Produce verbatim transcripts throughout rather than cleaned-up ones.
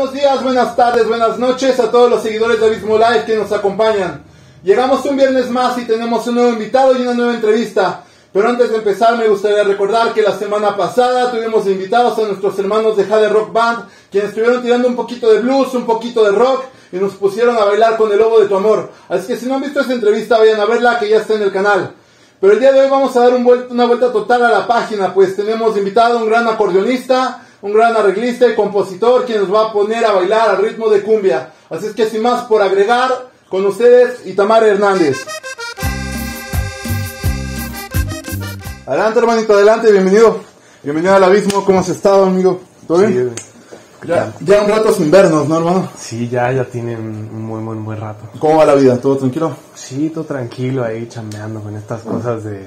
Buenos días, buenas tardes, buenas noches a todos los seguidores de Abismo Live que nos acompañan. Llegamos un viernes más y tenemos un nuevo invitado y una nueva entrevista. Pero antes de empezar me gustaría recordar que la semana pasada tuvimos invitados a nuestros hermanos de Jade Rock Band, quienes estuvieron tirando un poquito de blues, un poquito de rock y nos pusieron a bailar con El Lobo de tu Amor. Así que si no han visto esa entrevista, vayan a verla, que ya está en el canal. Pero el día de hoy vamos a dar un vuel- una vuelta total a la página, pues tenemos invitado a un gran acordeonista, un gran arreglista y compositor, quien nos va a poner a bailar al ritmo de cumbia. Así es que sin más por agregar, con ustedes Itamar Hernández. Adelante, hermanito, adelante, bienvenido. Bienvenido al Abismo. ¿Cómo has estado, amigo? ¿Todo bien? Sí, ya, ya un rato sin vernos, ¿no, hermano? sí, ya, ya tienen un muy, muy buen rato. ¿Cómo va la vida? ¿Todo tranquilo? Sí, todo tranquilo ahí chambeando con estas cosas de,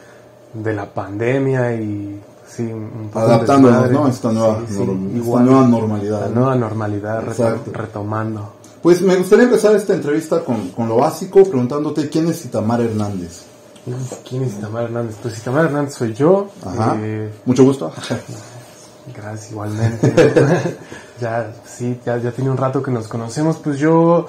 de la pandemia y sí, un poco Adaptándonos, desmadre. ¿no? A esta nueva, Sí, sí, norm- esta igual, nueva normalidad. La ¿no? nueva normalidad, reto- Exacto. retomando. Pues me gustaría empezar esta entrevista con, con lo básico, preguntándote quién es Itamar Hernández. Uf, ¿quién es Itamar Hernández? Pues Itamar Hernández soy yo. Ajá. eh, Mucho gusto. Gracias, igualmente. ¿no? ya, sí, ya, ya tiene un rato que nos conocemos. Pues yo,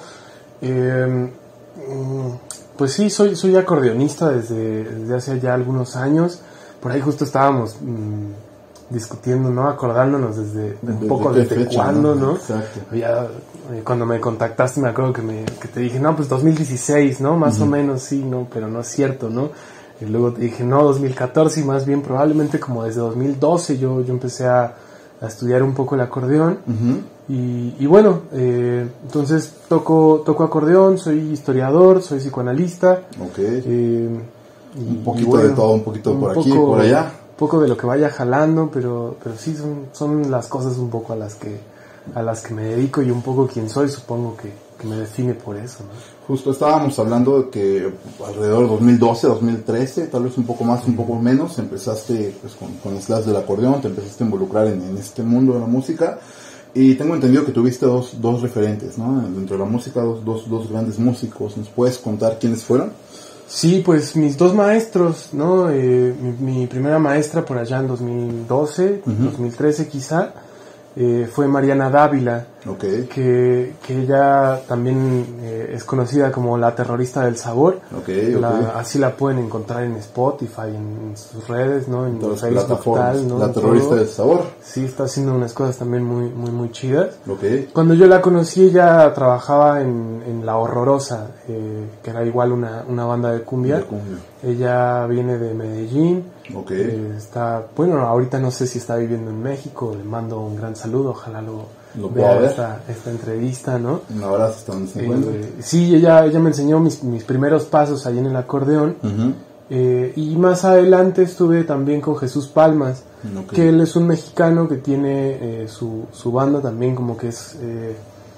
eh, mm, pues sí, soy, soy acordeonista desde, desde hace ya algunos años. Por ahí justo estábamos mmm, discutiendo, ¿no? Acordándonos desde, de un ¿Desde poco qué desde fecha, cuándo, no? ¿no? Exacto. Ya, eh, cuando me contactaste me acuerdo que, me, que te dije, no, pues dos mil dieciséis, ¿no? Más Uh-huh. o menos, sí, ¿no? Pero no es cierto, ¿no? Y luego te dije, no, dos mil catorce y más bien probablemente como desde dos mil doce yo, yo empecé a, a estudiar un poco el acordeón. Uh-huh. Y, y bueno, eh, entonces toco, toco acordeón, soy historiador, soy psicoanalista. Ok. Eh, y, Un poquito y bueno, de todo, un poquito un por aquí, poco- por allá. Un poco de lo que vaya jalando, pero, pero sí son, son las cosas un poco a las que, a las que me dedico y un poco quién soy, supongo que, que me define por eso, ¿no? Justo estábamos hablando de que alrededor de dos mil doce, dos mil trece, tal vez un poco más, un poco menos, empezaste pues, con, con el slash del acordeón, te empezaste a involucrar en, en este mundo de la música. Y tengo entendido que tuviste dos, dos referentes, ¿no? Dentro de la música, dos, dos, dos grandes músicos. ¿Nos puedes contar quiénes fueron? Sí, pues mis dos maestros, ¿no? Eh, mi, mi primera maestra por allá en dos mil doce, Uh-huh. dos mil trece quizá, eh, fue Mariana Dávila, Ok. que, que ella también eh, es conocida como la terrorista del sabor. Ok, La- ok. así la pueden encontrar en Spotify, en sus redes, ¿no? En Todas las Facebook, plataformas. tal, ¿no? La terrorista Todo. del sabor. Sí, está haciendo unas cosas también muy, muy, muy chidas. Ok. Cuando yo la conocí, ella trabajaba en, en La Horrorosa, eh, que era igual una, una banda de cumbia. De cumbia. Ella viene de Medellín. Ok. eh, está, bueno, ahorita no sé si está viviendo en México. Le mando un gran saludo. Ojalá lo, Lo pueda vea ver. esta, esta entrevista, ¿no? Un abrazo hasta donde se encuentra. Eh, sí, ella, ella me enseñó mis, mis primeros pasos ahí en el acordeón. Ujú. Eh, y más adelante estuve también con Jesús Palmas, Ok. que él es un mexicano que tiene eh, su, su banda también como que es eh,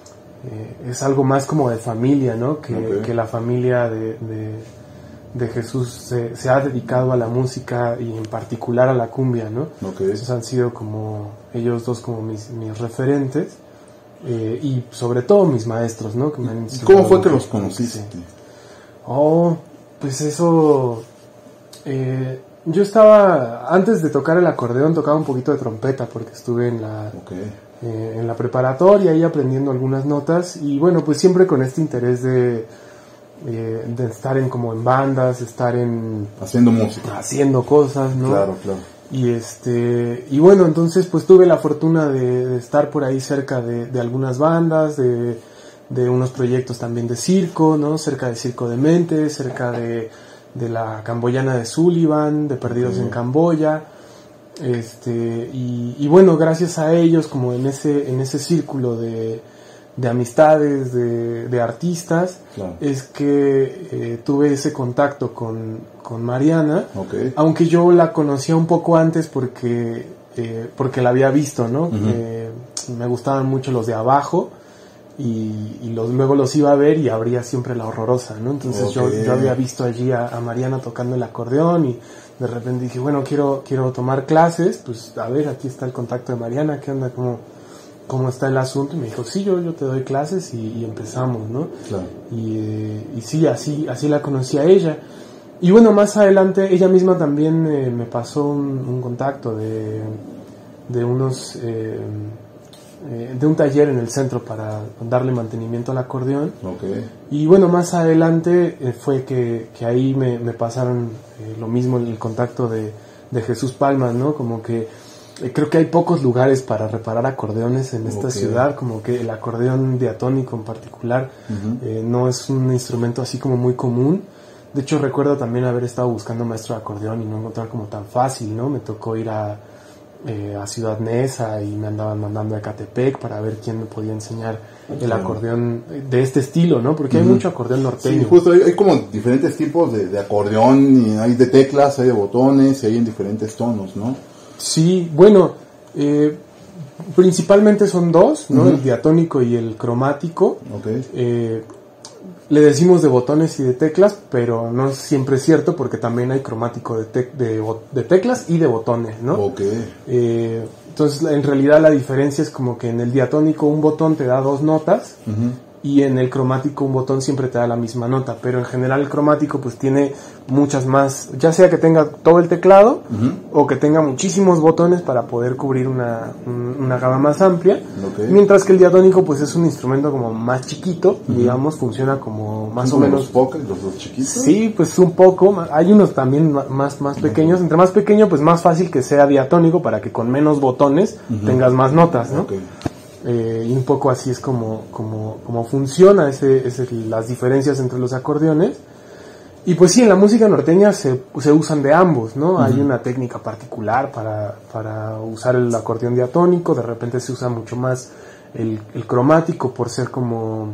eh, es algo más como de familia, ¿no? Que, Ok. que la familia de, de, de Jesús se, se ha dedicado a la música y en particular a la cumbia, ¿no? Ok. Esos han sido como ellos dos como mis, mis referentes eh, y sobre todo mis maestros, ¿no? Que me han ¿Y cómo fue que enseñado los conociste? Sí. Oh, pues eso... Eh, yo estaba, antes de tocar el acordeón, tocaba un poquito de trompeta porque estuve en la, Ok. eh, en la preparatoria ahí aprendiendo algunas notas y bueno, pues siempre con este interés de, eh, de estar en como en bandas, estar en Haciendo música. haciendo cosas, ¿no? Claro, claro. Y este y bueno, entonces pues tuve la fortuna de, de estar por ahí cerca de, de algunas bandas, de, de unos proyectos también de circo, ¿no? Cerca de Circo de Mente, cerca de, de la Camboyana de Sullivan, de Perdidos Okay. en Camboya. Este, y, y bueno, gracias a ellos, como en ese, en ese círculo de, de amistades, de, de artistas, Claro. es que eh, tuve ese contacto con, con Mariana. Ok. Aunque yo la conocía un poco antes porque, eh, porque la había visto, ¿no? Ujú. Eh, me gustaban mucho los de abajo y, y los, luego los iba a ver y abría siempre La Horrorosa, ¿no? Entonces yo, Ok. yo había visto allí a, a Mariana tocando el acordeón y de repente dije, bueno, quiero, quiero tomar clases, pues a ver, aquí está el contacto de Mariana, ¿qué onda? ¿Cómo, cómo está el asunto? Y me dijo, sí, yo, yo te doy clases y, y empezamos, ¿no? Claro. Y, eh, y sí, así, así la conocí a ella. Y bueno, más adelante ella misma también eh, me pasó un, un contacto de, de unos eh, eh, de un taller en el centro para darle mantenimiento al acordeón. Okay. Y bueno, más adelante eh, fue que, que ahí me, me pasaron eh, lo mismo, el contacto de, de Jesús Palmas, ¿no? Como que eh, creo que hay pocos lugares para reparar acordeones en esta okay. ciudad, como que el acordeón diatónico en particular uh-huh. eh, no es un instrumento así como muy común. De hecho, recuerdo también haber estado buscando maestro de acordeón y no encontrar como tan fácil, ¿no? Me tocó ir a Eh, a Ciudad Neza y me andaban mandando a Ecatepec para ver quién me podía enseñar el claro. acordeón de este estilo, ¿no? Porque uh-huh. hay mucho acordeón norteño. Sí, justo hay, hay como diferentes tipos de, de acordeón, y hay de teclas, hay de botones, y hay en diferentes tonos, ¿no? Sí, bueno, eh, principalmente son dos, ¿no? Uh-huh. El diatónico y el cromático. Okay. Eh, le decimos de botones y de teclas, pero no siempre es cierto porque también hay cromático de, te- de, de teclas y de botones, ¿no? Okay. Eh, entonces, en realidad la diferencia es como que en el diatónico un botón te da dos notas uh-huh. y en el cromático un botón siempre te da la misma nota, pero en general el cromático pues tiene muchas más, ya sea que tenga todo el teclado uh-huh. o que tenga muchísimos botones para poder cubrir una, una gama más amplia, okay. mientras que el diatónico pues es un instrumento como más chiquito, uh-huh. digamos, funciona como más o menos... ¿Los pocos, los dos chiquitos? Sí, pues un poco, hay unos también más, más pequeños, entre más pequeño pues más fácil que sea diatónico para que con menos botones uh-huh. tengas más notas, ¿no? Okay. Eh, y un poco así es como, como, como funciona ese, ese, las diferencias entre los acordeones. Y pues sí, en la música norteña se, se usan de ambos, ¿no? Uh-huh. Hay una técnica particular para, para usar el acordeón diatónico, de repente se usa mucho más el, el cromático por ser como,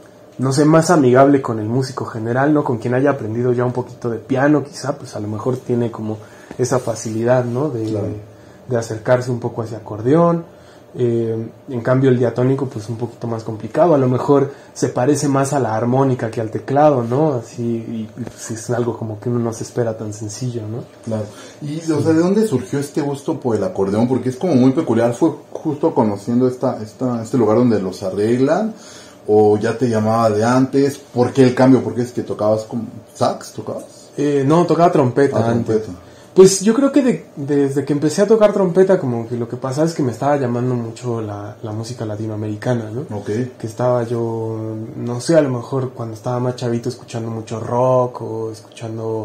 no sé, más amigable con el músico general, ¿no? Con quien haya aprendido ya un poquito de piano, quizá, pues a lo mejor tiene como esa facilidad, ¿no? De, claro. de, de acercarse un poco a ese acordeón. Eh, en cambio el diatónico pues un poquito más complicado, a lo mejor se parece más a la armónica que al teclado, ¿no? Así, y, y pues es algo como que uno no se espera tan sencillo, ¿no? Claro. Y, sí. O sea, ¿de dónde surgió este gusto por el acordeón? Porque es como muy peculiar. ¿Fue justo conociendo esta, esta, este lugar donde los arreglan? ¿O ya te llamaba de antes? ¿Por qué el cambio? ¿Por qué es que tocabas con sax? ¿Tocabas? Eh, no, tocaba trompeta ah, antes. Trompeta. Pues yo creo que de, desde que empecé a tocar trompeta, como que lo que pasaba es que me estaba llamando mucho la, la música latinoamericana, ¿no? Okay. Que estaba yo, no sé, a lo mejor cuando estaba más chavito escuchando mucho rock o escuchando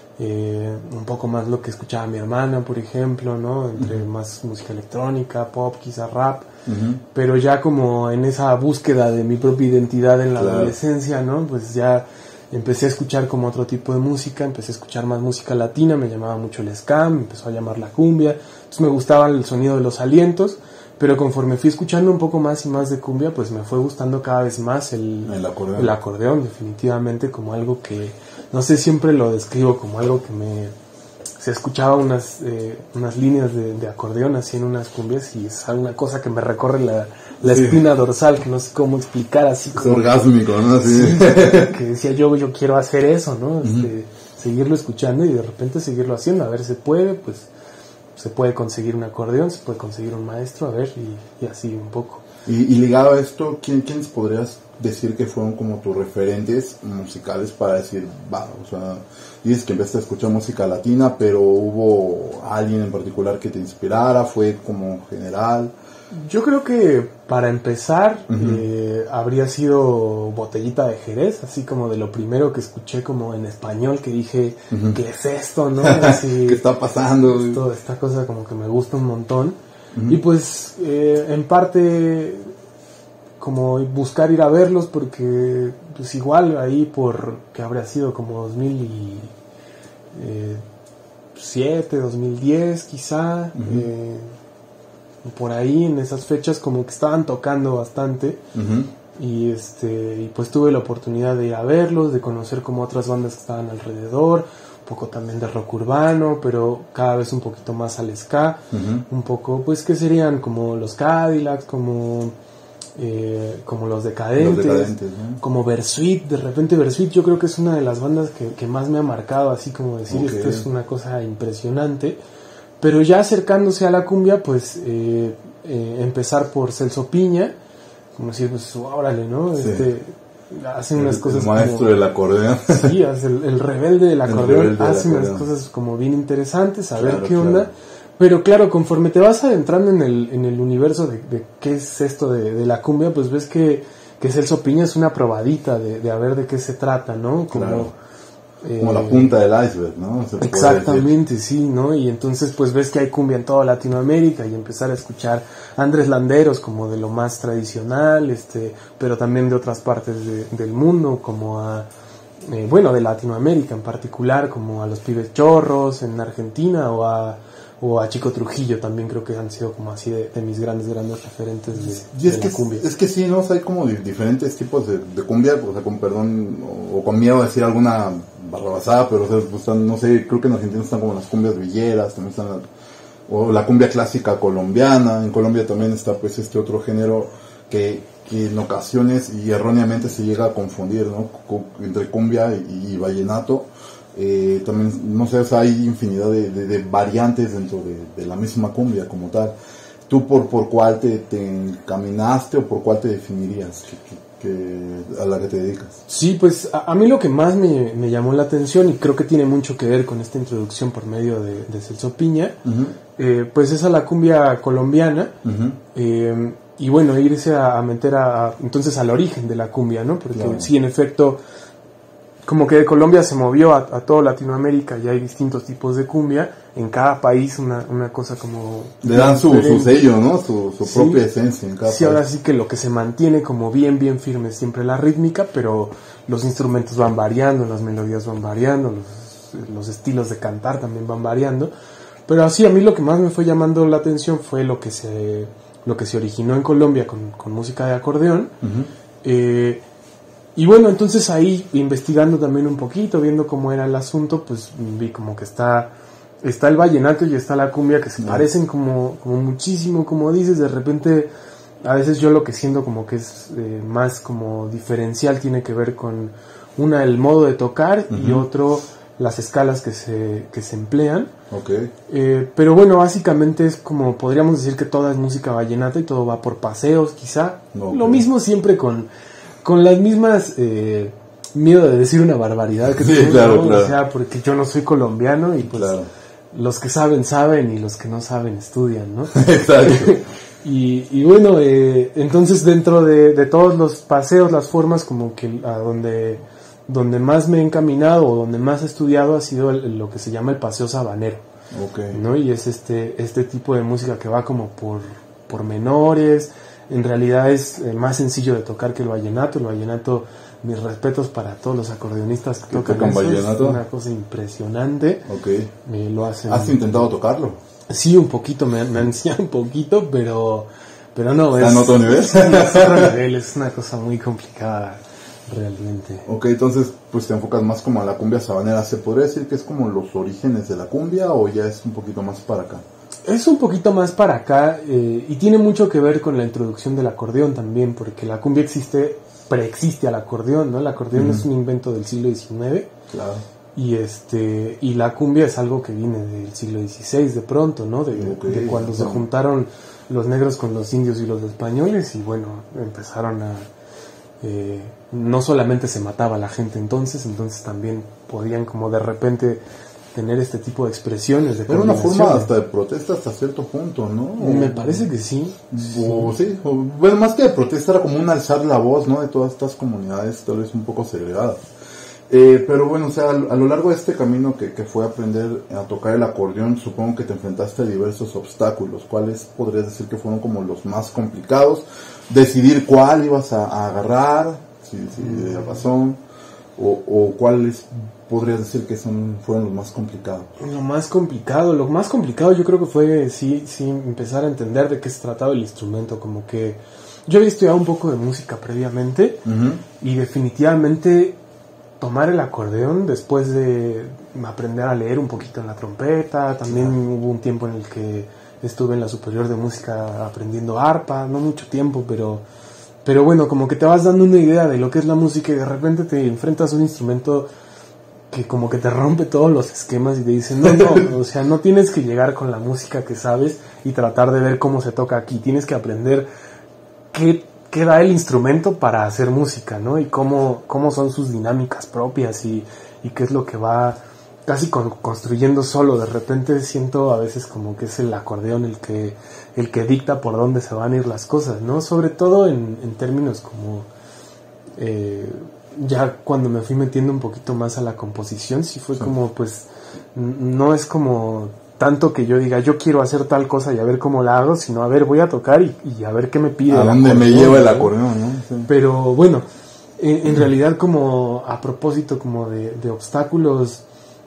eh, un poco más lo que escuchaba mi hermana, por ejemplo, ¿no? Entre uh-huh. más música electrónica, pop, quizá rap. Uh-huh. Pero ya como en esa búsqueda de mi propia identidad en la claro. adolescencia, ¿no? Pues ya empecé a escuchar como otro tipo de música, empecé a escuchar más música latina, me llamaba mucho el ska, me empezó a llamar la cumbia, entonces me gustaba el sonido de los alientos, pero conforme fui escuchando un poco más y más de cumbia, pues me fue gustando cada vez más el, el, acordeón. el acordeón, definitivamente como algo que, no sé, siempre lo describo como algo que me... Se escuchaba unas, eh, unas líneas de, de acordeón así en unas cumbias y es una cosa que me recorre la, la sí. espina dorsal, que no sé cómo explicar así. Es orgásmico, ¿no? Sí. Sí, que decía yo, yo quiero hacer eso, ¿no? Este, uh-huh. Seguirlo escuchando y de repente seguirlo haciendo, a ver, se puede, pues se puede conseguir un acordeón, se puede conseguir un maestro, a ver, y, y así un poco. Y, y ligado a esto, ¿quién, ¿quiénes podrías decir que fueron como tus referentes musicales para decir, va, o sea, dices que empezaste a escuchar música latina, pero hubo alguien en particular que te inspirara, fue como general? Yo creo que para empezar uh-huh. eh, habría sido Botellita de Jerez, así como de lo primero que escuché como en español, que dije, uh-huh. ¿qué es esto, no? Así, ¿qué está pasando? Esto, esta cosa como que me gusta un montón. Uh-huh. Y pues eh, en parte como buscar ir a verlos porque pues igual ahí por que habría sido como dos mil siete, dos mil diez quizá, uh-huh. eh, por ahí en esas fechas como que estaban tocando bastante uh-huh. y este y pues tuve la oportunidad de ir a verlos, de conocer como otras bandas que estaban alrededor, un poco también de rock urbano, pero cada vez un poquito más al ska, uh-huh. un poco pues que serían como los Cadillacs, como Eh, como los Decadentes, los decadentes ¿no? Como Bersuit, de repente Bersuit yo creo que es una de las bandas que, que más me ha marcado, así como decir, okay. Esto es una cosa impresionante, pero ya acercándose a la cumbia, pues eh, eh, empezar por Celso Piña, como decir, pues órale, ¿no? Sí. Este, hacen unas el, cosas el maestro como, del acordeón. Sí, hace el, el rebelde del acordeón, rebelde hace del unas acordeón. cosas como bien interesantes, a ver claro, qué onda. Claro. Pero claro, conforme te vas adentrando en el, en el universo de, de qué es esto de, de la cumbia, pues ves que, que Celso Piña es una probadita de, de a ver de qué se trata, ¿no? Como, claro. eh, Como la punta del iceberg, ¿no? Se exactamente, sí, ¿no? Y entonces pues ves que hay cumbia en toda Latinoamérica y empezar a escuchar a Andrés Landeros como de lo más tradicional, este, pero también de otras partes de, del mundo, como a... Eh, bueno, de Latinoamérica en particular, como a los Pibes Chorros en Argentina o a... o a Chico Trujillo también creo que han sido como así de, de mis grandes, grandes referentes de, y es de que, la cumbia. Es que sí, ¿no? O sea, hay como di- diferentes tipos de, de cumbia, o sea, con perdón, o, o con miedo a decir alguna barrabasada, pero o sea, pues, están, no sé, creo que en Argentina están como las cumbias villeras, también están, la- o la cumbia clásica colombiana, en Colombia también está pues este otro género que, que en ocasiones y erróneamente se llega a confundir, ¿no? Cu- entre cumbia y, y vallenato. Eh, también, no sé, o sea, hay infinidad de, de, de variantes dentro de, de la misma cumbia como tal. ¿Tú por, por cuál te, te encaminaste o por cuál te definirías que, que, que a la que te dedicas? Sí, pues a, a mí lo que más me, me llamó la atención y creo que tiene mucho que ver con esta introducción por medio de, de Celso Piña, Uh-huh. eh, pues es a la cumbia colombiana. Uh-huh. eh, y bueno, irse a, a meter a, a- entonces al origen de la cumbia, ¿no? Porque Claro. sí, en efecto, como que de Colombia se movió a, a toda Latinoamérica y hay distintos tipos de cumbia, en cada país una, una cosa como... Le dan su, su diferente. sello, ¿no? Su, su Sí. propia esencia en cada Sí, ahora país. sí que lo que se mantiene como bien, bien firme es siempre la rítmica, pero los instrumentos van variando, las melodías van variando, los, los estilos de cantar también van variando. Pero así, a mí lo que más me fue llamando la atención fue lo que se, lo que se originó en Colombia con, con música de acordeón. Uh-huh. Eh, y bueno, entonces ahí investigando también un poquito, viendo cómo era el asunto, pues vi como que está... Está el vallenato y está la cumbia que se parecen como, como muchísimo, como dices, de repente a veces yo lo que siento como que es eh, más como diferencial tiene que ver con una el modo de tocar uh-huh. y otro las escalas que se, que se emplean. Okay. Eh, pero bueno, básicamente es como podríamos decir que toda es música vallenata y todo va por paseos quizá. Okay. Lo mismo siempre con, con las mismas... Eh, miedo de decir una barbaridad que sí, tengo, claro, ¿no? claro. O sea, porque yo no soy colombiano y pues... Claro. Los que saben, saben, y los que no saben, estudian, ¿no? Exacto. y, y bueno, eh, entonces dentro de, de todos los paseos, las formas como que a donde, donde más me he encaminado o donde más he estudiado ha sido el, lo que se llama el paseo sabanero. Okay. ¿No? Y es este, este tipo de música que va como por, por menores, en realidad es eh, más sencillo de tocar que el vallenato. El vallenato, mis respetos para todos los acordeonistas que tocan, tocan eso, vallenato. es una cosa impresionante. Okay. Eh, lo hacen. ¿Has intentado tocarlo? Sí, un poquito, me, me han enseñado un poquito, pero, pero no, es... ¿En otro nivel? Es, es otro nivel, es una cosa muy complicada realmente. Ok, entonces pues te enfocas más como a la cumbia sabanera. ¿Se podría decir que es como los orígenes de la cumbia o ya es un poquito más para acá? Es un poquito más para acá eh, y tiene mucho que ver con la introducción del acordeón también, porque la cumbia existe, preexiste al acordeón, ¿no? El acordeón uh-huh. es un invento del siglo diecinueve. Claro. Y este y la cumbia es algo que viene del siglo dieciséis de pronto, ¿no? De, okay, de cuando bueno. se juntaron los negros con los indios y los españoles y bueno, empezaron a... Eh, no solamente se mataba a la gente entonces, entonces también podían como de repente tener este tipo de expresiones. De Era una forma hasta de protesta hasta cierto punto, ¿no? O, me parece que sí. O, sí. O, bueno, más que de protesta era como un alzar la voz, ¿no? De todas estas comunidades tal vez un poco segregadas. Eh, pero bueno, o sea, a, a lo largo de este camino que, que fue aprender a tocar el acordeón, supongo que te enfrentaste a diversos obstáculos. ¿Cuáles podrías decir que fueron como los más complicados? Decidir cuál ibas a, a agarrar, si, si de razón, o, o cuáles podrías decir que son fueron los más complicados. Lo más complicado, lo más complicado yo creo que fue sí, sí empezar a entender de qué se trataba el instrumento, como que yo había estudiado un poco de música previamente uh-huh. y definitivamente tomar el acordeón después de aprender a leer un poquito en la trompeta, también claro. hubo un tiempo en el que estuve en la superior de música aprendiendo arpa, no mucho tiempo, pero pero bueno, como que te vas dando una idea de lo que es la música y de repente te enfrentas a un instrumento que como que te rompe todos los esquemas y te dicen, no, no, o sea, no tienes que llegar con la música que sabes y tratar de ver cómo se toca aquí, tienes que aprender qué qué da el instrumento para hacer música, ¿no? Y cómo, cómo son sus dinámicas propias y, y qué es lo que va casi con, construyendo solo. De repente siento a veces como que es el acordeón el que el que dicta por dónde se van a ir las cosas, ¿no? Sobre todo en, en términos como eh, ya cuando me fui metiendo un poquito más a la composición, sí fue sí. como pues no es como tanto que yo diga yo quiero hacer tal cosa y a ver cómo la hago, sino a ver voy a tocar y, y a ver qué me pide. ¿A dónde me lleva el acordeón, no? Sí. Pero bueno, en, en realidad como a propósito como de, de obstáculos,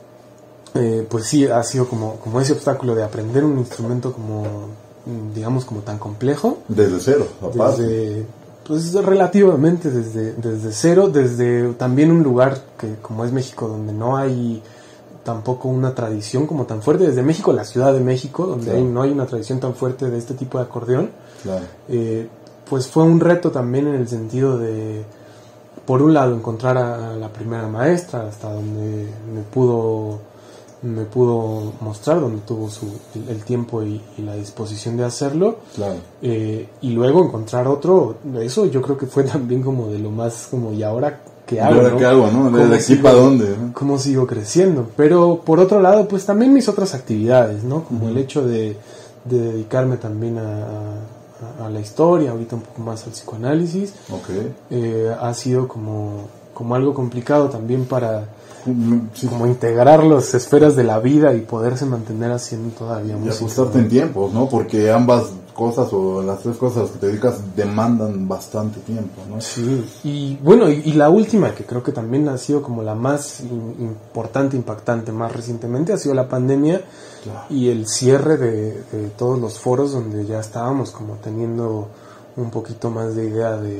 eh, pues sí ha sido como, como ese obstáculo de aprender un instrumento como digamos como tan complejo. Desde cero, aparte. Desde, pues relativamente desde, desde cero, desde también un lugar que como es México donde no hay tampoco una tradición como tan fuerte, desde México, la Ciudad de México, donde claro. hay, no hay una tradición tan fuerte de este tipo de acordeón, claro. eh, pues fue un reto también en el sentido de, por un lado, encontrar a la primera maestra, hasta donde me pudo, me pudo mostrar, donde tuvo su, el, el tiempo y, y la disposición de hacerlo, claro. eh, y luego encontrar otro, eso yo creo que fue también como de lo más, como, y ahora ¿qué hago? ¿Ahora ¿no? qué hago, no? ¿De aquí para dónde? ¿no? ¿Cómo sigo creciendo? Pero por otro lado, pues también mis otras actividades, ¿no? Como uh-huh. el hecho de, de dedicarme también a, a, a la historia, ahorita un poco más al psicoanálisis, okay. eh, ha sido como, como algo complicado también para sí. como integrar las esferas de la vida y poderse mantener haciendo todavía música. Y ajustarte en tiempos, ¿no? Porque ambas cosas o las tres cosas que te dedicas demandan bastante tiempo, ¿no? Sí, y bueno, y, y la última que creo que también ha sido como la más in, importante, impactante más recientemente ha sido la pandemia, claro. y el cierre de, de todos los foros donde ya estábamos como teniendo un poquito más de idea de,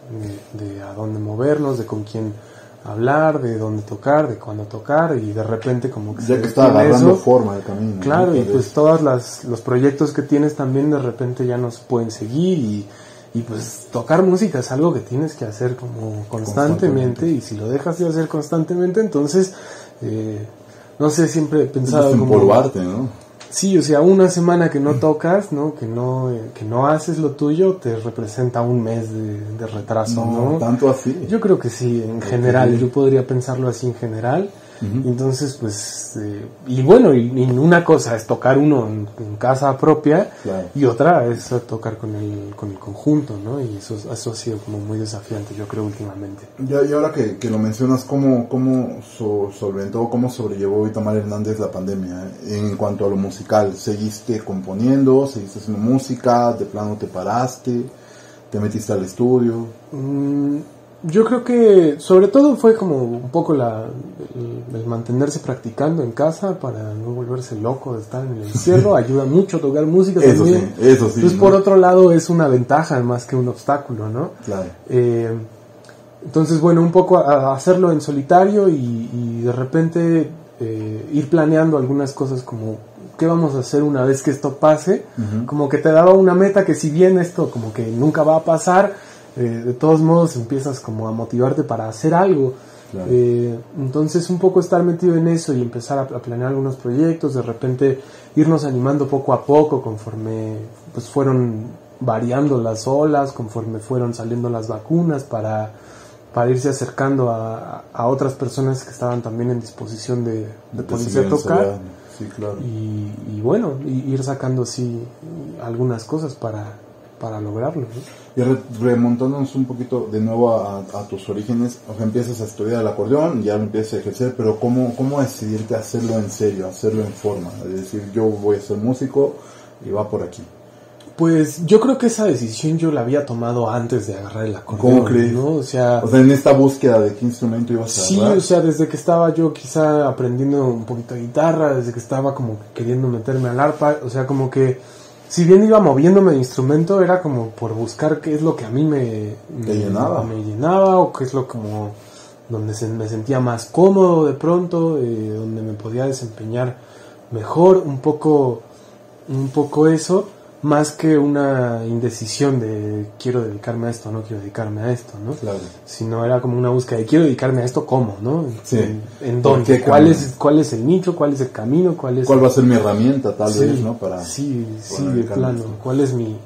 de, de a dónde movernos, de con quién hablar, de dónde tocar, de cuándo tocar, y de repente como que ya se que está agarrando eso, forma el camino, claro, ¿no? y pues todos las, los proyectos que tienes también de repente ya no se pueden seguir, y, y pues tocar música es algo que tienes que hacer como constantemente, constantemente. Y si lo dejas de hacer constantemente, entonces eh, no sé, siempre he pensado como empolvarte, ¿no? Sí, o sea, una semana que no tocas, ¿no? Que no eh, que no haces lo tuyo, te representa un mes de, de retraso, ¿no? No, tanto así. Yo creo que sí, en general, sí. yo podría pensarlo así en general. Uh-huh. Entonces, pues, eh, y bueno, y, y una cosa es tocar uno en, en casa propia, claro. y otra es tocar con el con el conjunto, ¿no? Y eso, eso ha sido como muy desafiante, yo creo, últimamente. Ya, y ahora que, que lo mencionas, ¿cómo, cómo so, solventó, cómo sobrellevó Itamar Hernández la pandemia en cuanto a lo musical? ¿Seguiste componiendo? ¿Seguiste haciendo música? ¿De plano te paraste? ¿Te metiste al estudio? Mm, yo creo que sobre todo fue como un poco la el, el mantenerse practicando en casa para no volverse loco de estar en el encierro. Ayuda mucho tocar música eso también. Sí, eso sí. Entonces, ¿no? por otro lado, es una ventaja más que un obstáculo, ¿no? Claro. Eh, entonces, bueno, un poco a, a hacerlo en solitario y, y de repente eh, ir planeando algunas cosas como qué vamos a hacer una vez que esto pase. Uh-huh. Como que te daba una meta que si bien esto como que nunca va a pasar, Eh, de todos modos empiezas como a motivarte para hacer algo. Claro. Eh, entonces un poco estar metido en eso y empezar a, a planear algunos proyectos, de repente irnos animando poco a poco conforme pues fueron variando las olas, conforme fueron saliendo las vacunas, para, para irse acercando a, a otras personas que estaban también en disposición de, de ponerse a tocar. Sí, claro. y, y bueno, y ir sacando así algunas cosas para, para lograrlo, ¿no? Y re- remontándonos un poquito de nuevo a, a tus orígenes, o sea, empiezas a estudiar el acordeón, ya lo empiezas a ejercer, pero ¿cómo, cómo decidirte a hacerlo en serio, a hacerlo en forma? Es decir, yo voy a ser músico y va por aquí. Pues yo creo que esa decisión yo la había tomado antes de agarrar el acordeón. ¿Cómo crees? ¿No? O sea, o sea, en esta búsqueda de qué instrumento ibas a sí, agarrar. o sea, desde que estaba yo quizá aprendiendo un poquito de guitarra, desde que estaba como queriendo meterme al arpa, o sea, como que si bien iba moviéndome de instrumento, era como por buscar qué es lo que a mí me, me llenaba. me llenaba, o qué es lo como donde se, me sentía más cómodo de pronto, eh, donde me podía desempeñar mejor, un poco, un poco eso, más que una indecisión de quiero dedicarme a esto o no quiero dedicarme a esto, ¿no? Claro. Sino era como una búsqueda de quiero dedicarme a esto, ¿cómo? ¿No? Sí. ¿En, en dónde? ¿Cuál es, ¿Cuál es el nicho? ¿Cuál es el camino? ¿Cuál es ¿Cuál el... va a ser mi herramienta, tal sí, vez, ¿no? Para sí, sí, para de plano. ¿Cuál es mi,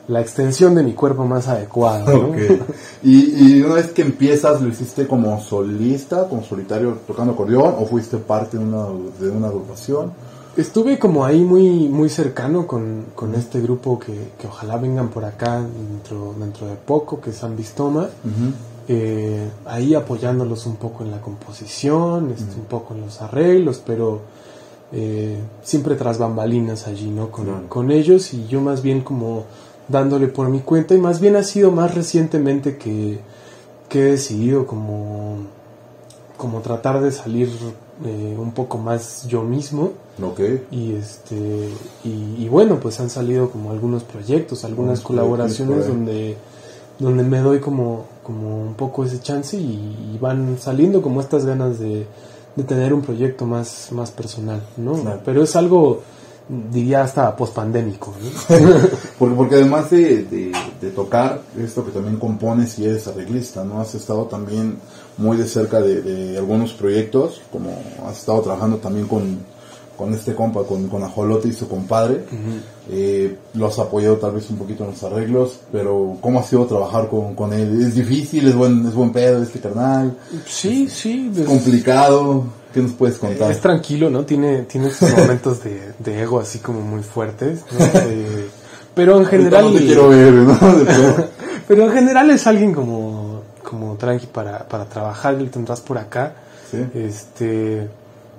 la extensión de mi cuerpo más adecuada, ¿no? Okay. y, y una vez que empiezas, ¿lo hiciste como solista, como solitario tocando acordeón, o fuiste parte de una, de una agrupación? Estuve como ahí muy muy cercano con, con este grupo que, que ojalá vengan por acá dentro, dentro de poco, que es San Bistoma. Uh-huh. eh, ahí apoyándolos un poco en la composición, este, uh-huh. un poco en los arreglos, pero eh, siempre tras bambalinas allí, ¿no? Con, uh-huh. con ellos, y yo más bien como dándole por mi cuenta, y más bien ha sido más recientemente que, que he decidido como, como tratar de salir eh, un poco más yo mismo. Okay. Y este y, y bueno, pues han salido como algunos proyectos, algunas colaboraciones donde donde me doy como como un poco ese chance, y, y van saliendo como estas ganas de, de tener un proyecto más más personal, ¿no? Claro. Pero es algo, diría, hasta pospandémico, ¿no? porque, porque además de, de, de tocar esto que también compones y eres arreglista, ¿no? Has estado también muy de cerca de, de algunos proyectos, como has estado trabajando también con con este compa, con, con Ajolote y su compadre. Uh-huh. Eh, lo has apoyado tal vez un poquito en los arreglos, pero ¿cómo ha sido trabajar con, con él? ¿Es difícil? ¿Es buen, es buen pedo este carnal? Sí, ¿Es, sí. ¿Es complicado? ¿Qué nos puedes contar? Es tranquilo, ¿no? Tiene, tiene sus momentos de, de ego así como muy fuertes, ¿no? Eh, pero en general... No te quiero ver, ¿no? Pero en general es alguien como, como tranqui para, para trabajar, lo tendrás por acá. Sí. Este...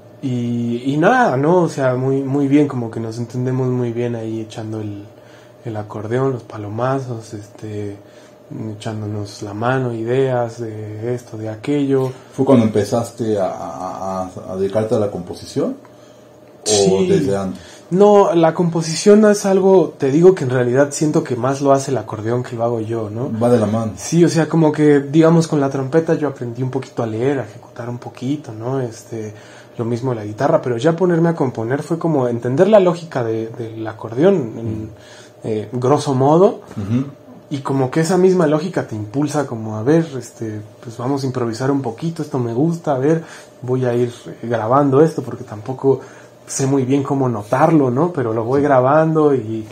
Y, y nada, ¿no? O sea, muy muy bien, como que nos entendemos muy bien ahí echando el, el acordeón, los palomazos, este, echándonos la mano, ideas de esto, de aquello. ¿Fue cuando empezaste a, a, a dedicarte a la composición? ¿O sí. desde antes? No, la composición es algo, te digo que en realidad siento que más lo hace el acordeón que lo hago yo, ¿no? Va de la mano. Sí, o sea, como que, digamos, con la trompeta yo aprendí un poquito a leer, a ejecutar un poquito, ¿no? Este... Lo mismo la guitarra, pero ya ponerme a componer fue como entender la lógica de, del acordeón, en, eh, grosso modo, uh-huh. y como que esa misma lógica te impulsa como, a ver, este, pues vamos a improvisar un poquito, esto me gusta, a ver, voy a ir grabando esto, porque tampoco sé muy bien cómo notarlo, ¿no? Pero lo voy grabando y...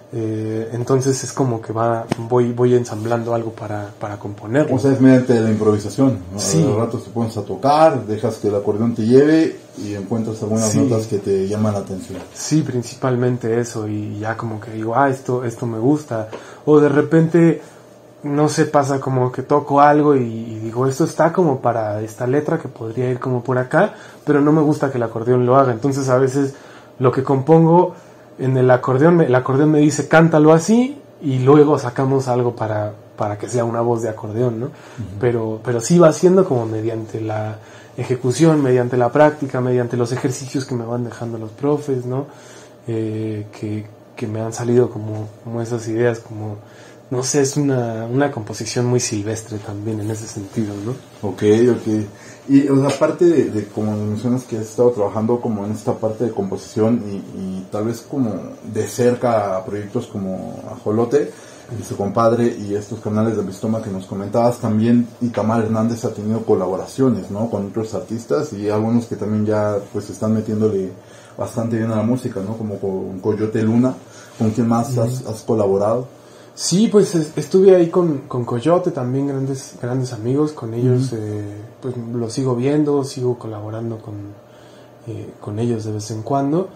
Eh, entonces es como que va voy voy ensamblando algo para, para componerlo. O sea, es mediante la improvisación, ¿no? Sí. A ratos te pones a tocar, dejas que el acordeón te lleve y encuentras algunas sí. notas que te llaman la atención. Sí, principalmente eso, y ya como que digo, ah, esto, esto me gusta. O de repente, no sé, pasa como que toco algo y, y digo, esto está como para esta letra que podría ir como por acá, pero no me gusta que el acordeón lo haga. Entonces a veces lo que compongo en el acordeón, el acordeón me dice cántalo así, y luego sacamos algo para, para que sea una voz de acordeón, ¿no? Uh-huh. Pero, pero sí va siendo como mediante la ejecución, mediante la práctica, mediante los ejercicios que me van dejando los profes, ¿no? Eh, que, que me han salido como, como esas ideas, como, no sé, es una, una composición muy silvestre también en ese sentido, ¿no? Ok, ok. Y o sea, aparte de, de como mencionas que has estado trabajando como en esta parte de composición y, y tal vez como de cerca a proyectos como Ajolote y su compadre y estos canales de Bistoma que nos comentabas, también Itamar Hernández ha tenido colaboraciones, ¿no? Con otros artistas y algunos que también ya pues están metiéndole bastante bien a la música, ¿no? Como con Coyote Luna. ¿Con quién más mm. has, has colaborado? Sí, pues estuve ahí con, con Coyote, también grandes grandes amigos, con ellos uh-huh. eh, pues lo sigo viendo, sigo colaborando con, eh, con ellos de vez en cuando,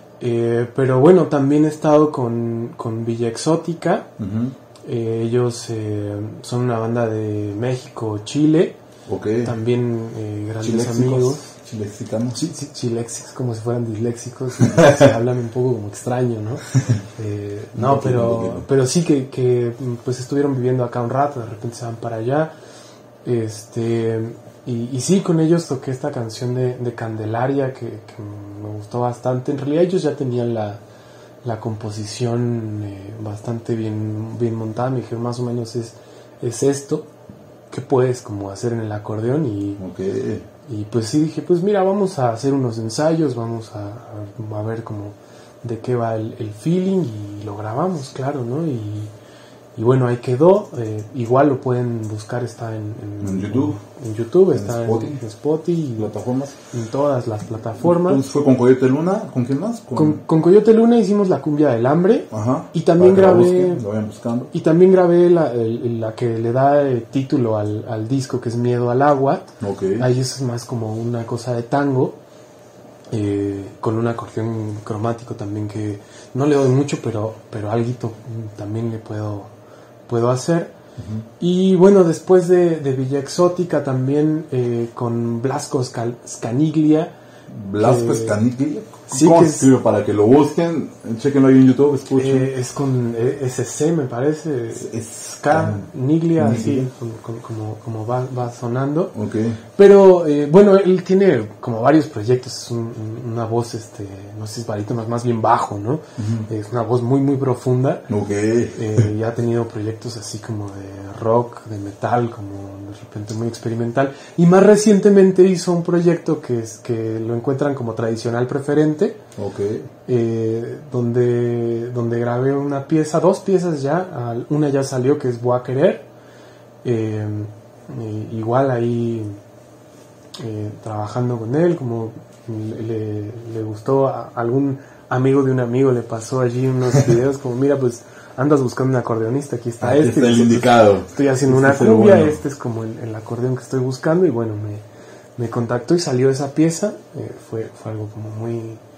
eh, pero bueno, también he estado con, con Villa Exótica, uh-huh. eh, ellos eh, son una banda de México, Chile, okay. también eh, grandes amigos. Chilexicanos. Sí, sí, chiléxicos, como si fueran disléxicos, se hablan un poco como extraño, ¿no? Eh, no, pero pero sí que, que pues estuvieron viviendo acá un rato, de repente se van para allá, este y, y sí, con ellos toqué esta canción de, de Candelaria que, que me gustó bastante. En realidad ellos ya tenían la, la composición eh, bastante bien, bien montada, me dijeron más o menos es, es esto que puedes como hacer en el acordeón y... Okay. Y pues sí dije, pues mira, vamos a hacer unos ensayos, vamos a, a, a ver cómo de qué va el, el feeling y lo grabamos, claro, ¿no? Y, y bueno, ahí quedó. Eh, igual lo pueden buscar, está en, en, en YouTube, en, en YouTube, en está Spotify, en Spotify, plataformas, en todas las plataformas. Entonces fue con Coyote Luna, ¿con quién más? Con, con, con Coyote Luna hicimos la cumbia del hambre. Ajá, y también grabé, busquen, lo vayan buscando. Y también grabé la, el, la que le da eh, título al, al disco, que es Miedo al Agua. Okay. Ahí es más como una cosa de tango. Eh, con un acordeón cromático también, que no le doy mucho, pero pero alguito también le puedo puedo hacer. Uh-huh. Y bueno, después de, de Villa Exótica también eh, con Blasco Scaniglia. Blasco eh, Scaniglia. Sí, ¿Cómo que se escribe? Para que lo busquen, chequenlo ahí en YouTube, escuchen. Eh, es con S C, me parece. Scaniglia, así con, con, como, como va, va sonando. Okay. Pero eh, bueno, él tiene como varios proyectos. Es un, una voz, este, no sé si es barítono, más bien bajo, ¿no? Uh-huh. Es una voz muy, muy profunda. Okay. Eh, y ha tenido proyectos así como de rock, de metal, como de repente muy experimental. Y más recientemente hizo un proyecto que es que lo encuentran como tradicional preferente. Okay. Eh, donde donde grabé una pieza, dos piezas ya, una ya salió, que es Voy a Querer. Eh, eh, igual ahí eh, trabajando con él, como le, le gustó a algún amigo de un amigo, le pasó allí unos videos como, mira, pues andas buscando un acordeonista, aquí está. Aquí este está el indicado. Estoy haciendo este una cumbia, bueno. Este es como el, el acordeón que estoy buscando, y bueno, me, me contactó y salió esa pieza. Eh, fue, fue algo como muy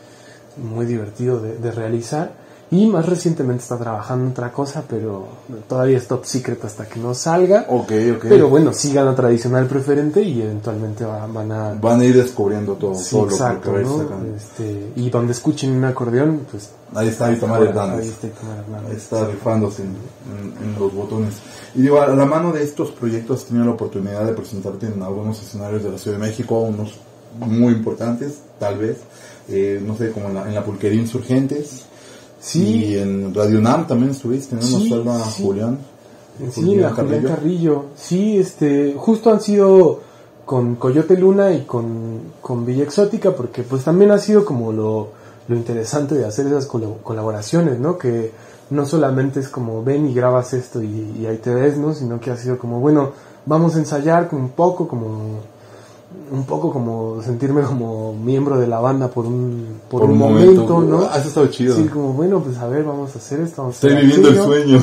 muy divertido de, de realizar. Y más recientemente está trabajando en otra cosa, pero todavía es top secret hasta que no salga. Okay, okay. Pero bueno, sigan la tradicional preferente y eventualmente va, van a van a ir descubriendo todo, sí, todo exacto, lo que ¿no? Este, y donde escuchen un acordeón, pues ahí está Itamar Hernández. Ahí está Itamar Hernández. Ahí está rifándose en, en, en los botones. Y digo, a la mano de estos proyectos has tenido la oportunidad de presentarte en algunos escenarios de la Ciudad de México, unos muy importantes, tal vez. Eh, no sé, como en la, en la Pulquería Insurgentes. Sí. Y en Radio UNAM también estuviste, ¿no? Sí, nos habla sí. Julián. Sí, Julián la Julián Carrillo. Carrillo. Sí, este, justo han sido con Coyote Luna y con, con Villa Exótica, porque pues también ha sido como lo, lo interesante de hacer esas col- colaboraciones, ¿no? Que no solamente es como ven y grabas esto y, y ahí te ves, ¿no? Sino que ha sido como, bueno, vamos a ensayar un poco como... un poco como sentirme como miembro de la banda por un por, por un, un momento, momento, ¿no? Ah, eso estaba chido. Sí, como bueno, pues a ver, vamos a hacer esto, vamos a estoy viviendo el sueño.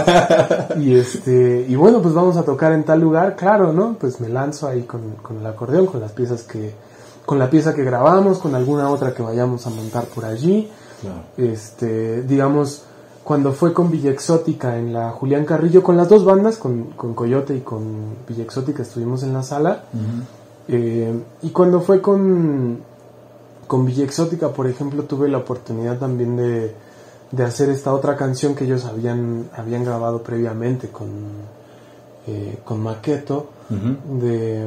y este y bueno, pues vamos a tocar en tal lugar, claro, ¿no? Pues me lanzo ahí con, con el acordeón, con las piezas que con la pieza que grabamos, con alguna otra que vayamos a montar por allí. Claro. Este, digamos, cuando fue con Villa Exótica en la Julián Carrillo, con las dos bandas, con, con Coyote y con Villa Exótica, estuvimos en la sala. Uh-huh. Eh, y cuando fue con con Villa Exótica, por ejemplo, tuve la oportunidad también de, de hacer esta otra canción que ellos habían habían grabado previamente con eh, con Maqueto, uh-huh. de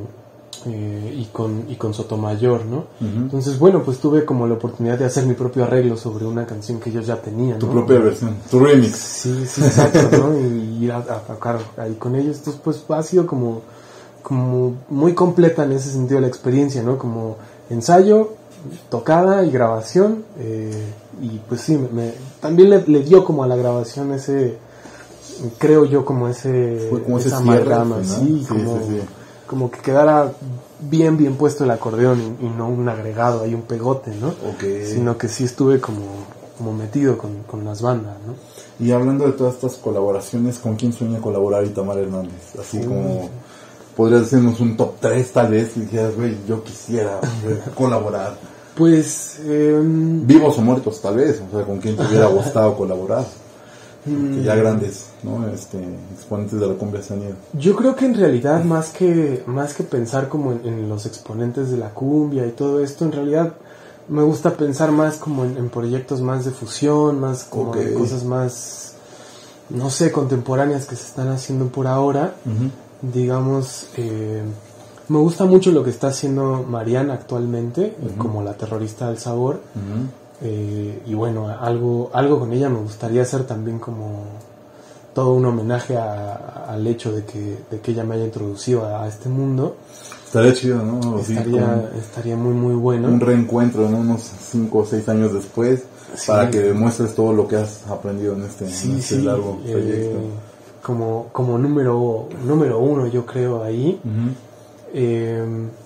eh, y con y con Sotomayor, ¿no? Uh-huh. Entonces, bueno, pues tuve como la oportunidad de hacer mi propio arreglo sobre una canción que ellos ya tenían, tu ¿no? propia versión, tu remix. Sí, sí, exacto, ¿no? Y ir a, a tocar ahí con ellos. Entonces, pues ha sido como como muy completa en ese sentido la experiencia, ¿no? Como ensayo, tocada y grabación, eh, y pues sí, me, me, también le, le dio como a la grabación ese, creo yo, como ese fue como esa ese amalgama, ¿no? sí, sí, como, sí, sí. como que quedara bien bien puesto el acordeón y, y no un agregado ahí, un pegote, ¿no? Okay. Sino que sí estuve como, como metido con, con las bandas, ¿no? Y hablando de todas estas colaboraciones, ¿con quién sueña colaborar Itamar Hernández? Así sí. como... podrías hacernos un top tres tal vez y dijeras, güey, yo quisiera wey, colaborar. Pues... Eh, vivos o muertos tal vez, o sea, con quién te hubiera gustado colaborar. Porque ya grandes, ¿no? Este, exponentes de la cumbia se han ido. Yo creo que en realidad más que, más que pensar como en, en los exponentes de la cumbia y todo esto, en realidad me gusta pensar más como en, en proyectos más de fusión, más como okay. de cosas más, no sé, contemporáneas que se están haciendo por ahora. Uh-huh. Digamos, eh, me gusta mucho lo que está haciendo Mariana actualmente, uh-huh. como la terrorista del sabor. Uh-huh. Eh, y bueno, algo algo con ella me gustaría hacer también, como todo un homenaje a, a, al hecho de que, de que ella me haya introducido a, a este mundo. Estaría chido, ¿no? Estaría, estaría muy muy bueno. Un reencuentro, ¿no? Unos cinco o seis años después. sí. Para que demuestres todo lo que has aprendido en este, sí, en este sí, largo proyecto. Eh, como, como número, número uno, yo creo, ahí. Uh-huh. Eh,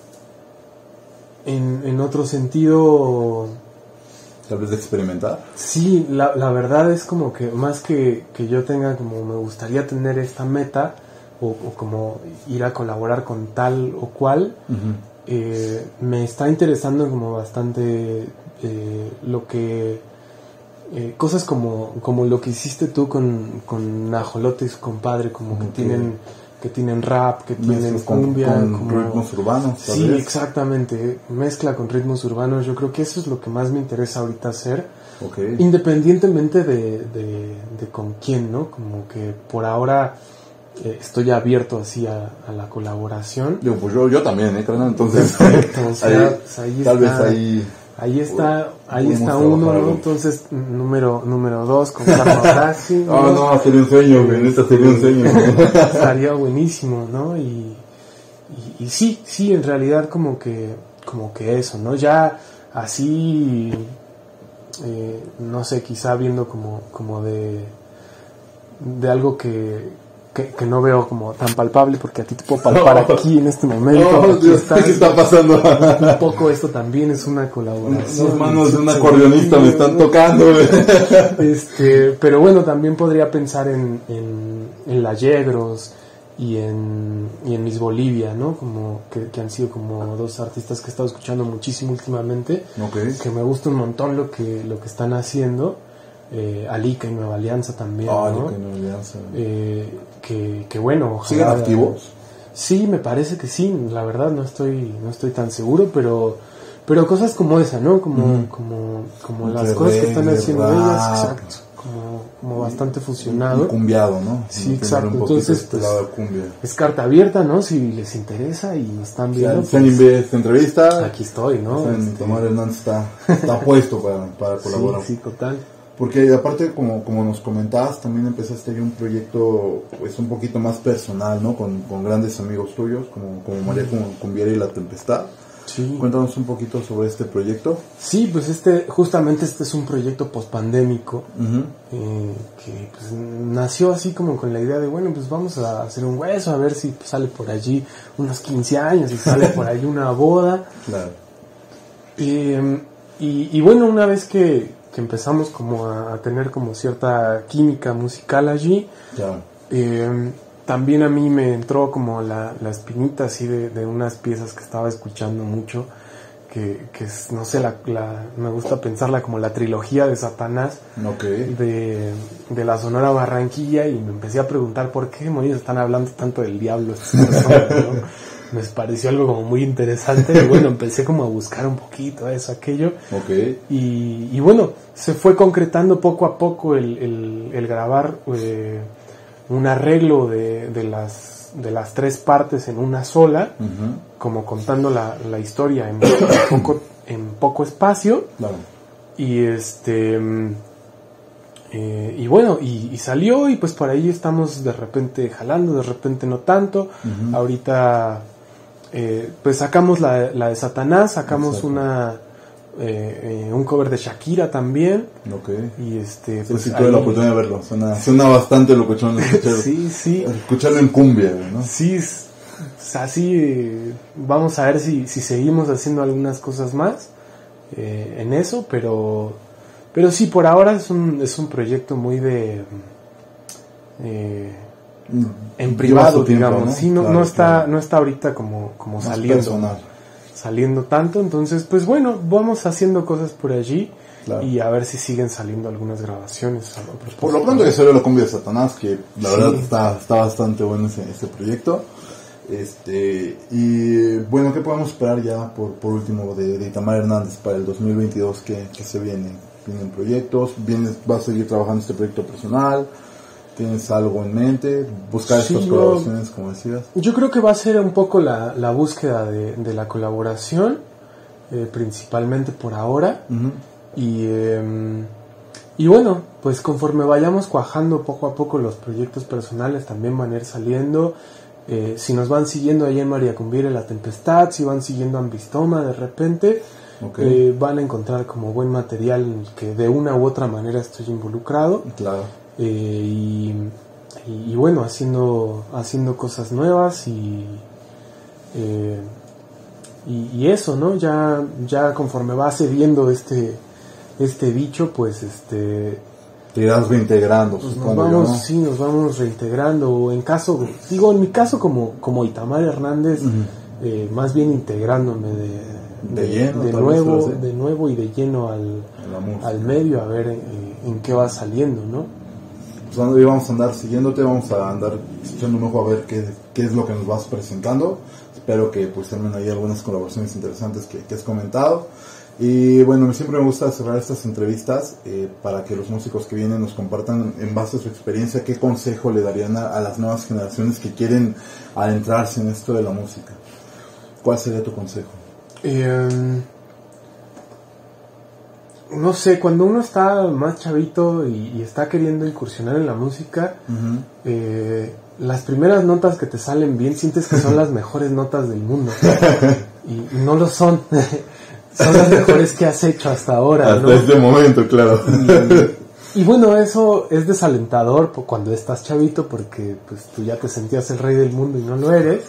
en, en otro sentido... Tal vez de experimentar. Sí, la, la verdad es como que más que, que yo tenga como me gustaría tener esta meta o, o como ir a colaborar con tal o cual, uh-huh. eh, me está interesando como bastante eh, lo que eh, cosas como, como lo que hiciste tú con, con Ajolotes, compadre, como okay. que tienen que tienen rap, que tienen cumbia, con, con como ritmos urbanos. Sí, vez. Exactamente, mezcla con ritmos urbanos. Yo creo que eso es lo que más me interesa ahorita hacer, okay. independientemente de, de, de con quién, ¿no? Como que por ahora eh, estoy abierto así a, a la colaboración. Yo, pues yo, yo también, ¿eh, carnal? Entonces, o sea, ahí, pues ahí tal está, vez ahí... Ahí está, ahí está uno, ¿no? Entonces, número número dos con Carlos Racci. Ah, no, sería un sueño, güey, neta sería un sueño. Estaría buenísimo, ¿no? Y, y, y sí, sí, en realidad como que, como que eso, ¿no? Ya así, eh, no sé, quizá viendo como, como de, de algo que... Que, que no veo como tan palpable, porque a ti te puedo palpar aquí en este momento. Oh, Dios, está, ¿qué está pasando? Un poco esto también es una colaboración. Las manos de un acordeonista me están tocando. Este, pero bueno, también podría pensar en, en, en La Yegros y en, y en Miss Bolivia, ¿no? Como que, que han sido como dos artistas que he estado escuchando muchísimo últimamente. Okay. Que me gusta un montón lo que, lo que están haciendo. Eh, Alica y Nueva Alianza también, oh, ¿no? Alica y Nueva Alianza. Eh, que, que bueno, ojalá. ¿Siguen activos? Sí, me parece que sí, la verdad no estoy no estoy tan seguro, pero pero cosas como esa, ¿no? Como mm. como como las de cosas que están haciendo rap. Ellas, exacto, como como bastante fusionado. Y cumbiado, ¿no? Sí, no exacto. Entonces, este pues, lado de cumbia. Es carta abierta, ¿no? Si les interesa y nos están viendo. Si alguien ve esta entrevista, aquí estoy, ¿no? Este... Tomás Hernández está, está puesto para, para colaborar. Sí, sí, total. Porque aparte, como, como nos comentabas, también empezaste ahí un proyecto pues un poquito más personal, ¿no? Con, con grandes amigos tuyos, como, como María Cumbiera y La Tempestad. Sí. Cuéntanos un poquito sobre este proyecto. Sí, pues este, justamente este es un proyecto pospandémico, uh-huh. eh, que pues, nació así como con la idea de, bueno, pues vamos a hacer un hueso, a ver si pues, sale por allí unos quince años y sale por allí una boda. Claro. Eh, y, y bueno, una vez que que empezamos como a, a tener como cierta química musical allí, yeah. eh, también a mí me entró como la, la espinita así de, de unas piezas que estaba escuchando mucho, que, que es, no sé, la, la, me gusta pensarla como la trilogía de Satanás, okay. de, de la Sonora Barranquilla, y me empecé a preguntar por qué demonios están hablando tanto del diablo estas personas, ¿no? Me pareció algo como muy interesante y bueno, empecé como a buscar un poquito eso, aquello. Okay. Y, y bueno, se fue concretando poco a poco el, el, el grabar eh, un arreglo de, de, las, de las tres partes en una sola, uh-huh. como contando la, la historia en poco, en poco espacio. Claro. Y este... Eh, y bueno, y, y salió y pues por ahí estamos de repente jalando, de repente no tanto. Uh-huh. Ahorita... Eh, pues sacamos la, la de Satanás, sacamos Exacto. una eh, eh, un cover de Shakira también. Okay. Y este, sí, pues sí, tuve la oportunidad de verlo. Suena, suena bastante locochón escucharlo. Sí, sí. Escucharlo en cumbia, ¿no? Sí, así eh, vamos a ver si, si seguimos haciendo algunas cosas más eh, en eso, pero pero sí, por ahora es un, es un proyecto muy de... Eh, en privado, tiempo, digamos, ¿no? Sí, no, claro, no está, claro. no está ahorita como, como saliendo, personal. saliendo tanto, entonces, pues bueno, vamos haciendo cosas por allí claro. y a ver si siguen saliendo algunas grabaciones. Por lo pronto ya salió la cumbia de Satanás, que la sí. verdad está, está bastante bueno ese, ese proyecto. Este, y bueno, ¿qué podemos esperar ya por, por último de, de Itamar Hernández para el dos mil veintidós? ¿Qué, qué se viene? ¿Vienen proyectos? ¿Vienes, ¿Vas a seguir trabajando este proyecto personal? ¿Tienes algo en mente? ¿Buscar sí, estas colaboraciones, como decías? Yo creo que va a ser un poco la, la búsqueda de, de la colaboración, eh, principalmente por ahora. Uh-huh. Y, eh, y bueno, pues conforme vayamos cuajando poco a poco los proyectos personales, también van a ir saliendo. Eh, si nos van siguiendo ahí en María Cumbiera, La Tempestad, si van siguiendo Ambistoma de repente, Okay. Eh, van a encontrar como buen material en el que de una u otra manera estoy involucrado. Claro. Eh, y, y, y bueno, haciendo, haciendo cosas nuevas y, eh, y, y eso, ¿no? Ya, ya conforme va cediendo este, este bicho, pues este... Te irás reintegrando, pues supongo nos vamos, yo, ¿no? sí, nos vamos reintegrando. O en caso, digo, en mi caso como, como Itamar Hernández, uh-huh. eh, más bien integrándome de, de, de, lleno, de nuevo, de nuevo y de lleno al, al medio, a ver eh, en qué va saliendo, ¿no? Pues hoy vamos a andar siguiéndote, vamos a andar echando un ojo a ver qué, qué es lo que nos vas presentando. Espero que pues tengan ahí algunas colaboraciones interesantes que, que has comentado. Y bueno, siempre me gusta cerrar estas entrevistas eh, para que los músicos que vienen nos compartan en base a su experiencia qué consejo le darían a, a las nuevas generaciones que quieren adentrarse en esto de la música. ¿Cuál sería tu consejo? Eh, no sé, cuando uno está más chavito y, y está queriendo incursionar en la música, uh-huh. eh, las primeras notas que te salen bien sientes que son las mejores notas del mundo y, y no lo son. Son las mejores que has hecho hasta ahora, hasta ¿no? este momento, claro. Y, y bueno, eso es desalentador cuando estás chavito porque pues tú ya te sentías el rey del mundo y no lo eres.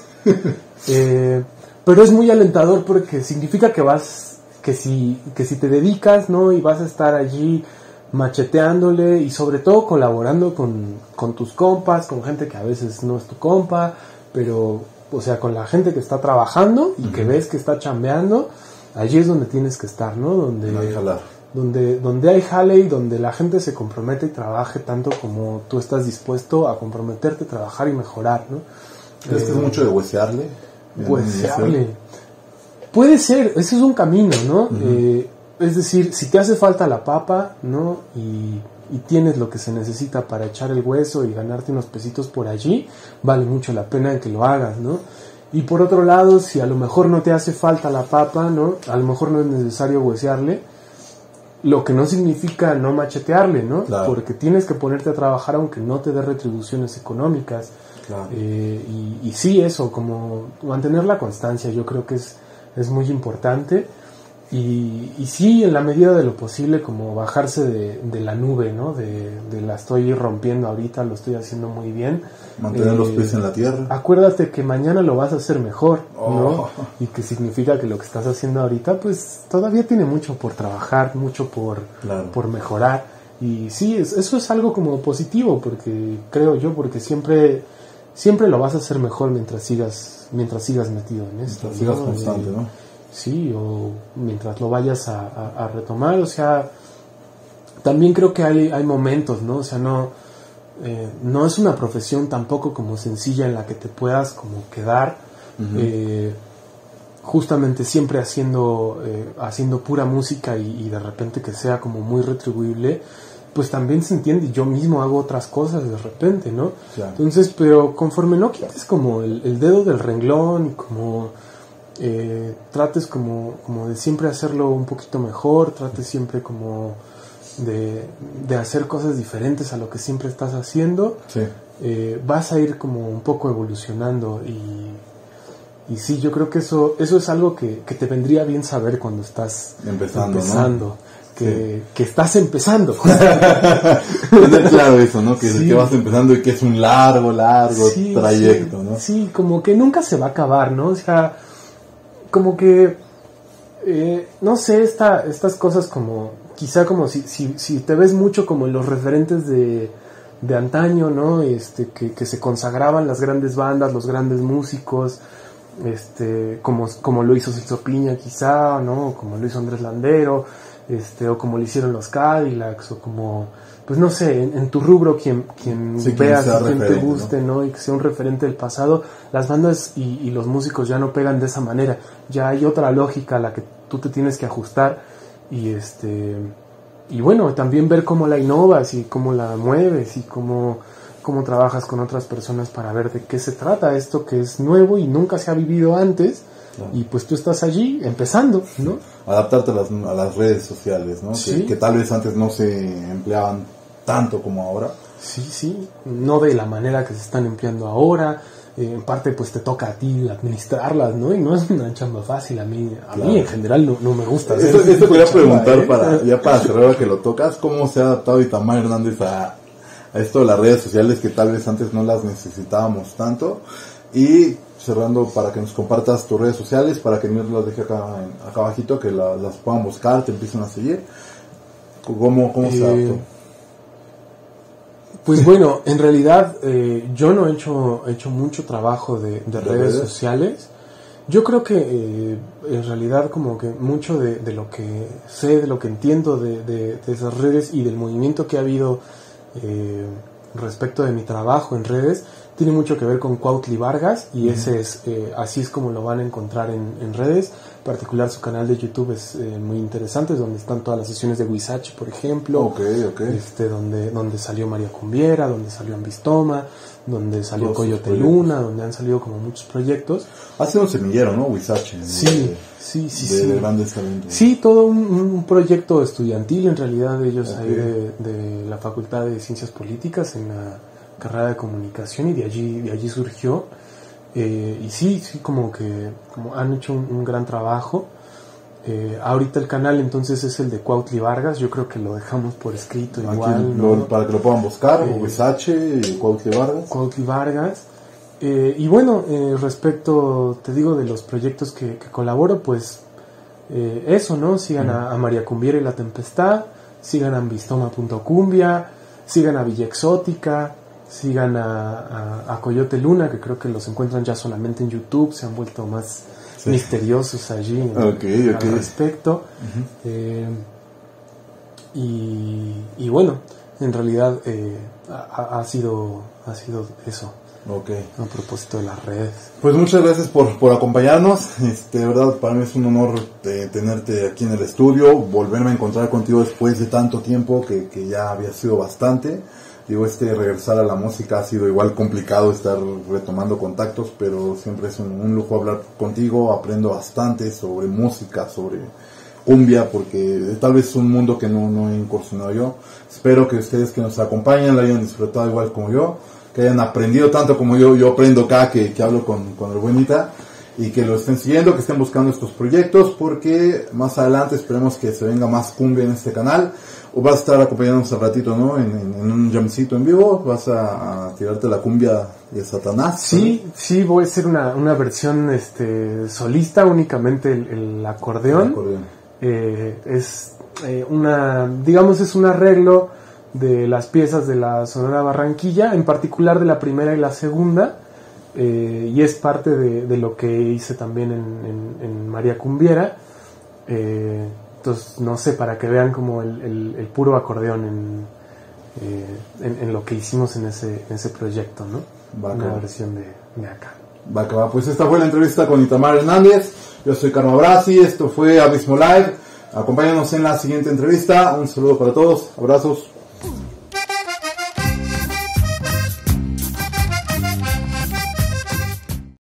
Eh, pero es muy alentador porque significa que vas, que si, que si te dedicas, ¿no? Y vas a estar allí macheteándole y sobre todo colaborando con, con tus compas, con gente que a veces no es tu compa, pero, o sea, con la gente que está trabajando y uh-huh. que ves que está chambeando. Allí es donde tienes que estar, ¿no? Donde, no hay jalar. donde, donde hay jale y donde la gente se compromete y trabaje tanto como tú estás dispuesto a comprometerte, trabajar y mejorar, ¿no? ¿Crees eh, que es mucho de huesearle? Huesearle. Puede ser, ese es un camino, ¿no? Uh-huh. Eh, es decir, si te hace falta la papa, ¿no? Y, y tienes lo que se necesita para echar el hueso y ganarte unos pesitos por allí, vale mucho la pena que lo hagas, ¿no? Y por otro lado, si a lo mejor no te hace falta la papa, ¿no? A lo mejor no es necesario huesearle, lo que no significa no machetearle, ¿no? Claro. Porque tienes que ponerte a trabajar aunque no te dé retribuciones económicas. Claro. Eh, y, y sí, eso, como mantener la constancia, yo creo que es, es muy importante. Y, y sí, en la medida de lo posible, como bajarse de, de la nube, ¿no? De, de la estoy rompiendo ahorita, lo estoy haciendo muy bien. Mantener eh, los pies en la tierra. Acuérdate que mañana lo vas a hacer mejor, oh. ¿no? Y que significa que lo que estás haciendo ahorita, pues todavía tiene mucho por trabajar, mucho por, claro. por mejorar. Y sí, es, eso es algo como positivo, porque creo yo, porque siempre, siempre lo vas a hacer mejor mientras sigas, mientras sigas metido en esto. Mientras sigas ¿no? constante, ¿no? Sí, o mientras lo vayas a, a, a retomar, o sea, también creo que hay, hay momentos, ¿no? O sea, no, eh, no es una profesión tampoco como sencilla en la que te puedas como quedar, uh-huh. eh, justamente siempre haciendo, eh, haciendo pura música y, y de repente que sea como muy retribuible, pues también se entiende, yo mismo hago otras cosas de repente, ¿no? Claro. Entonces, pero conforme no quites como el, el dedo del renglón y como... Eh, trates como, como de siempre hacerlo un poquito mejor, trates siempre como de, de hacer cosas diferentes a lo que siempre estás haciendo, sí. eh, vas a ir como un poco evolucionando y, y sí, yo creo que eso, eso es algo que, que te vendría bien saber cuando estás empezando, empezando ¿no? que, sí. que estás empezando. Tener claro eso, ¿no? Que, sí. que vas empezando y que es un largo, largo sí, trayecto, sí. ¿no? Sí, como que nunca se va a acabar, ¿no? O sea, como que, eh, no sé, esta, estas cosas como, quizá como si, si, si te ves mucho como los referentes de, de antaño, ¿no? Este, que, que se consagraban las grandes bandas, los grandes músicos, este, como, como lo hizo Celso Piña quizá, ¿no? Como lo hizo Andrés Landero, este, o como lo hicieron los Cadillacs, o como, pues no sé, en, en tu rubro quien, quien sí, veas y quien te ¿no? guste, ¿no? Y que sea un referente del pasado, las bandas y, y los músicos ya no pegan de esa manera, ya hay otra lógica a la que tú te tienes que ajustar y este, y bueno, también ver cómo la innovas y cómo la mueves y cómo, cómo trabajas con otras personas para ver de qué se trata esto que es nuevo y nunca se ha vivido antes. Claro. Y pues tú estás allí empezando, ¿no? Adaptarte a las, a las redes sociales, ¿no? Sí. Que, que tal vez antes no se empleaban tanto como ahora. Sí, sí, no de la manera que se están empleando ahora, eh, en parte pues te toca a ti administrarlas, ¿no? Y no es una chamba fácil, a mí, a claro. mí en general no, no me gusta. Esto, esto quería preguntar, ¿eh? para, ya para cerrar que lo tocas, ¿cómo se ha adaptado Itamar Hernández a, a esto de las redes sociales que tal vez antes no las necesitábamos tanto? Y cerrando, para que nos compartas tus redes sociales, para que Mir las deje acá, acá abajito, que la, las puedan buscar, te empiecen a seguir. ¿Cómo, cómo se adaptó? Eh, pues bueno, en realidad eh, yo no he hecho, he hecho mucho trabajo de, de, de redes, redes sociales. Yo creo que eh, en realidad como que mucho de, de lo que sé, de lo que entiendo de, de, de esas redes y del movimiento que ha habido eh, respecto de mi trabajo en redes, tiene mucho que ver con Cuautli Vargas y ese uh-huh. es eh, así es como lo van a encontrar en, en redes. En particular su canal de YouTube es eh, muy interesante, es donde están todas las sesiones de Huizache, por ejemplo, okay, okay. este donde donde salió María Cumbiera, donde salió Ambistoma, donde salió Todos Coyote Luna, donde han salido como muchos proyectos. Ha sido un semillero, ¿no? Huizache. Sí, de, sí, sí, de, sí. De grandes talentos. Sí, todo un, un proyecto estudiantil en realidad, ellos okay. ahí de, de la Facultad de Ciencias Políticas en la carrera de comunicación, y de allí de allí surgió eh, y sí sí como que como han hecho un, un gran trabajo. Eh, ahorita el canal entonces es el de Cuautli Vargas, yo creo que lo dejamos por escrito aquí igual, lo, ¿no? Para que lo puedan buscar, eh, Huizache y Cuautli Vargas. Cuautli Vargas. Eh, y bueno, eh, respecto, te digo, de los proyectos que, que colaboro, pues eh, eso, ¿no? Sigan uh-huh. a, a María Cumbiera y la Tempestad, sigan a ambistoma punto cumbia, sigan a Villa Exótica, sigan a, a, a Coyote Luna, que creo que los encuentran ya solamente en YouTube, se han vuelto más sí. misteriosos allí okay, okay. al respecto. Uh-huh. Eh, y, y bueno, en realidad eh, ha, ha sido ha sido eso. Okay. A propósito de las redes. Pues muchas gracias por, por acompañarnos. Este, de verdad, para mí es un honor de tenerte aquí en el estudio, volverme a encontrar contigo después de tanto tiempo que, que ya había sido bastante. Digo, este regresar a la música ha sido igual complicado, estar retomando contactos, pero siempre es un, un lujo hablar contigo. Aprendo bastante sobre música, sobre cumbia, porque tal vez es un mundo que no, no he incursionado yo. Espero que ustedes que nos acompañan la hayan disfrutado igual como yo, que hayan aprendido tanto como yo, yo aprendo acá que, que hablo con, con el buenita, y que lo estén siguiendo, que estén buscando estos proyectos, porque más adelante esperemos que se venga más cumbia en este canal. O vas a estar acompañándonos al ratito, ¿no? En, en, en un jamcito en vivo, vas a, a tirarte la cumbia de Satanás. Sí, ¿no? Sí, voy a hacer una, una versión este solista, únicamente el, el acordeón. El acordeón. Eh, es eh, una, digamos, es un arreglo de las piezas de la Sonora Barranquilla, en particular de la primera y la segunda, eh, y es parte de, de lo que hice también en, en, en María Cumbiera. Eh, entonces, no sé, para que vean como el, el, el puro acordeón en, eh, en, en lo que hicimos en ese, en ese proyecto, ¿no? Bacán. Una versión de, de acá. Bacán. Pues esta fue la entrevista con Itamar Hernández. Yo soy Karma Brasi, esto fue Abismo Live. Acompáñanos en la siguiente entrevista. Un saludo para todos, abrazos.